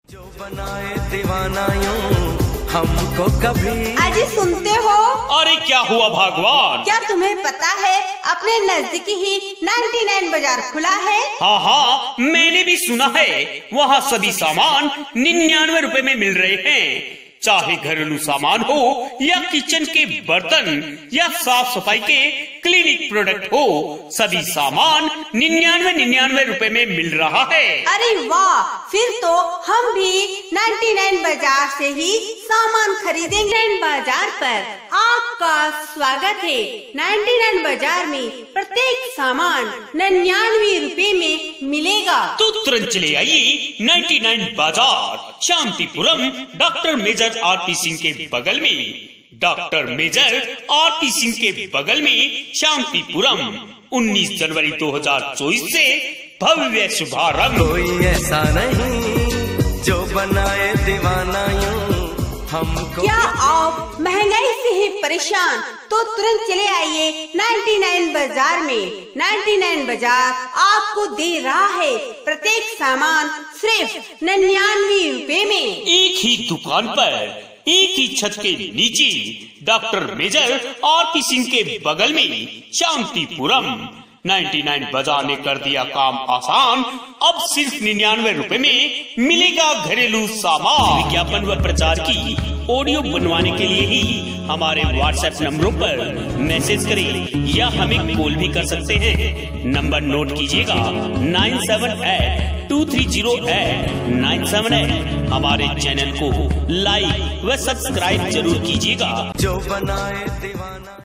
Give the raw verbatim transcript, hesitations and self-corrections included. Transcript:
जो बनाए दीवाना यूं हमको कभी। अजी सुनते हो? अरे क्या हुआ भगवान? क्या तुम्हें पता है अपने नजदीकी ही निन्यानवे बाजार खुला है? हाँ हाँ मैंने भी सुना है, वहाँ सभी सामान निन्यानवे रुपए में मिल रहे हैं। चाहे घरेलू सामान हो या किचन के बर्तन या साफ सफाई के क्लिनिक प्रोडक्ट हो, सभी सामान निन्यानवे निन्यानवे रुपए में मिल रहा है। अरे वाह, फिर तो हम भी निन्यानवे बाजार से ही सामान खरीदेंगे। बाजार पर आपका स्वागत है। निन्यानवे बाजार में प्रत्येक सामान निन्यानवे रुपए में मिलेगा। तो तुरंत चले आइए निन्यानवे बाजार, Shantipuram, doctor major R P Singh के बगल में। Doctor major R P Singh के बगल में शांतिपुरम। उन्नीस जनवरी दो हजार चौबीस से भव्य शुभारंभ। कोई ऐसा नहीं जो बनाए दीवाना यूं हमको। क्या आप महंगाई से ही परेशान? तो तुरंत चले आइए निन्यानवे बाजार में। निन्यानवे बाजार आपको दे रहा है प्रत्येक सामान सिर्फ निन्यानवे रुपए में। एक ही दुकान पर, एक ही छत के नीचे, doctor major R P Singh के बगल में शांतिपुरम। निन्यानवे बाजार ने कर दिया काम आसान। अब सिर्फ निन्यानवे रुपए में मिलेगा घरेलू सामान। विज्ञापन व प्रचार की ऑडियो बनवाने के लिए ही हमारे व्हाट्सएप नंबरों पर मैसेज करें या हमें कॉल भी कर सकते हैं। नंबर नोट कीजिएगा, nine seven eight two three zero eight nine seven eight. हमारे चैनल को लाइक व सब्सक्राइब जरूर कीजिएगा। जो बनाए दीवाना।